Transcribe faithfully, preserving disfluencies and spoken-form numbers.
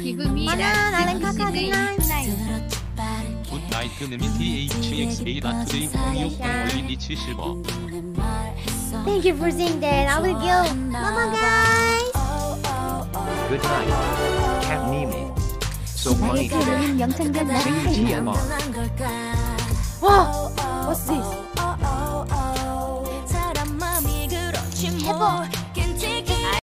기분이 Mana nalang kakak 굿나이트님이 디에이치엑스에이 라투데이 공이육 올리니치 실버. Thank you for saying that. I will go. Mama guys. Good night. Cat Mimi. So funny. 나의 영창전 나를 G M R. 와.